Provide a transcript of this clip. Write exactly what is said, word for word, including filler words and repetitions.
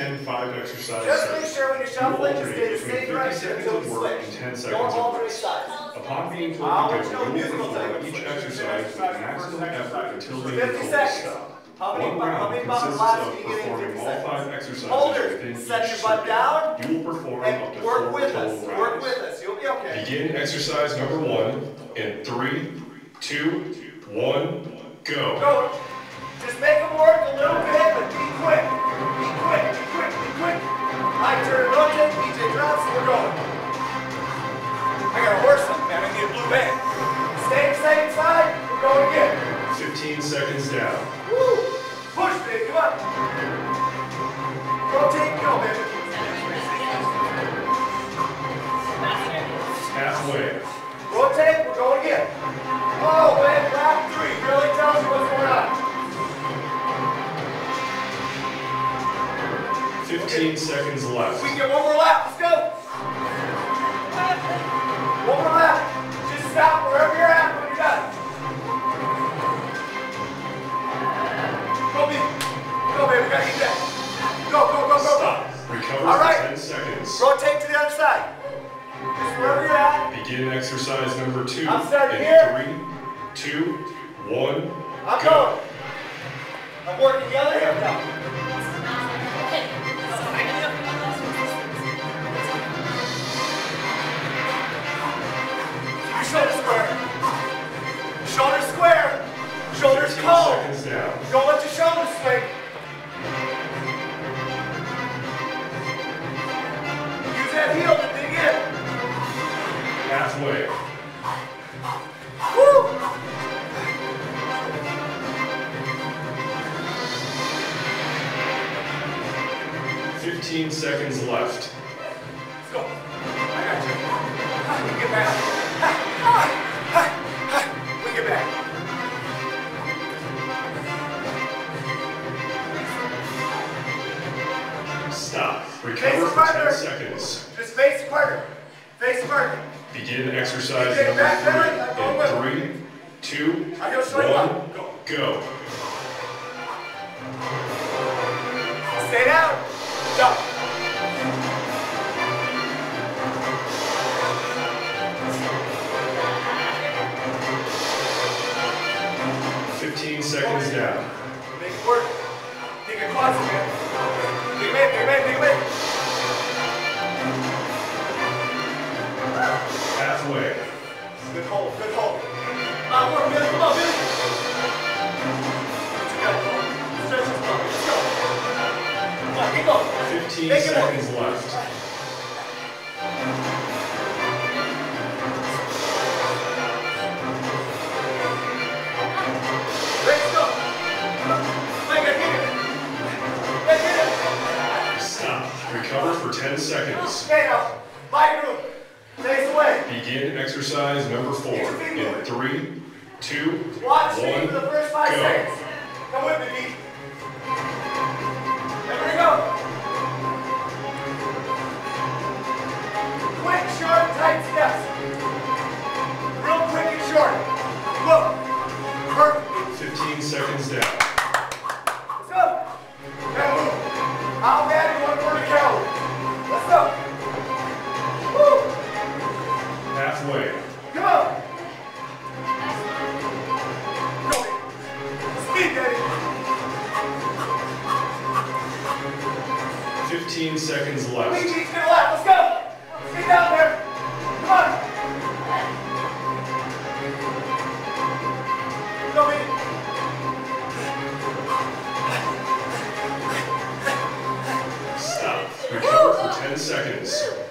ten five exercise Just sets. make sure when you're You shuffling, you alternate stay the between same fifty direction seconds until of you work switch. and ten Don't seconds of alternate rest. sides. Upon being told I'll to let you know go, you music will will tell you perform when to each switch. exercise with maximum effort until being fifty told to seconds. stop. How many, One how round many buttons consists last of can you get in performing fifty all seconds? five exercises Holders, within set each your butt circuit. down You will perform up and to work four with total us. rounds. Work with us. You'll be okay. Begin exercise number one in three, two, one, go. Go. Just make them work a little bit, but be quick. Be quick, be quick, be quick. I turn and rotate, B J drops, we're going. I got a horse up, man. I need a blue band. Stay same side, we're going again. fifteen seconds down. Woo! Push, baby, come on. Rotate, go, baby. Halfway. Rotate, we're going again. Oh, man, lap three really tells you what's going on. fifteen seconds left. We can get one more lap, let's go. One more lap. Just stop wherever you're at when you're done. Go, baby. Go, baby, we gotta get that. Go, go, go, go, go. Stop. Recover All for right. ten seconds. Rotate to the other side. Just wherever you're at. Begin exercise number two I'm starting in here. three, two, one, I'm go. going. I'm working the other hip now. Shoulder square. Shoulder square. Shoulders fifteen cold. seconds down. Don't let your shoulders swing. Use that heel to dig in. Halfway. Woo! fifteen seconds left. Let's go. I got you. We can get back. We can get back. Stop. Face Recover the for partner. ten seconds. Just face the partner. Face the partner. Begin exercise Okay, number back belly, I'm going with three in three, two, I'm gonna show you one, what. Go. go. Stay down. Jump. fifteen seconds down. Make it work. Dig your quads, man. Dig him in, dig him in, dig him in. Halfway. Good hold, good hold. Come on, work, Billy. Come on, Billy. What you got, Billy? Stretch this body. Let's go. Come on, keep going. fifteen Make it work. seconds left. Let's go. Make it, get it. Make it. Stop. Recover for ten seconds. Stay now. My group. Face away. Begin exercise number four in three, two, Watch me one, for the first five go. seconds. Come with me, B. There we go. Quick, short, tight steps. Real quick and short. Look. Perfect. fifteen seconds down. Let's go. Now move. How bad you want to burn a calorie? Let's go. Woo. Halfway. Come on. Go. Speed, daddy. fifteen seconds We left. need to the left. Let's go. Get down there. Come on. Go, baby. Stop. Recover for ten seconds.